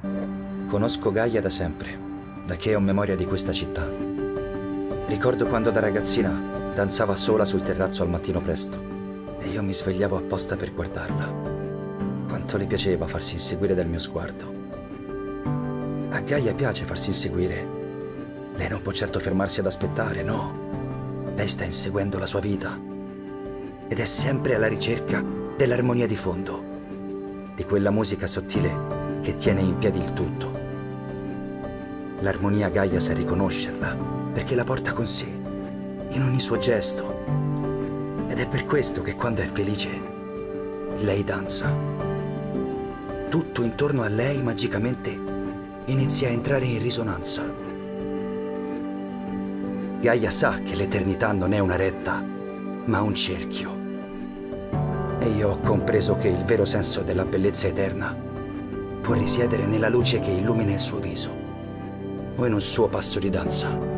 Conosco Gaia da sempre, da che ho memoria di questa città. Ricordo quando da ragazzina danzava sola sul terrazzo al mattino presto e io mi svegliavo apposta per guardarla. Quanto le piaceva farsi inseguire dal mio sguardo. A Gaia piace farsi inseguire. Lei non può certo fermarsi ad aspettare, no. Lei sta inseguendo la sua vita ed è sempre alla ricerca dell'armonia di fondo, di quella musica sottile che tiene in piedi il tutto. L'armonia Gaia sa riconoscerla perché la porta con sé, in ogni suo gesto. Ed è per questo che quando è felice, lei danza. Tutto intorno a lei magicamente inizia a entrare in risonanza. Gaia sa che l'eternità non è una retta, ma un cerchio. E io ho compreso che il vero senso della bellezza eterna può risiedere nella luce che illumina il suo viso o in un suo passo di danza.